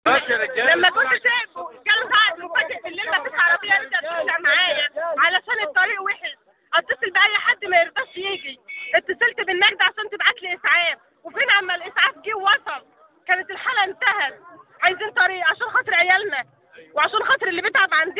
لما كنت سايبه جاله ساعة مفاجئ بالليل ما فيش عربية رجعت ترجع معايا علشان الطريق وحش. اتصل بأي حد ما يرضاش يجي. اتصلت بالنجدة عشان تبعت لي إسعاف، وفين عما الإسعاف جه ووصل كانت الحالة انتهت. عايزين طريق عشان خاطر عيالنا وعشان خاطر اللي بيتعب عندنا.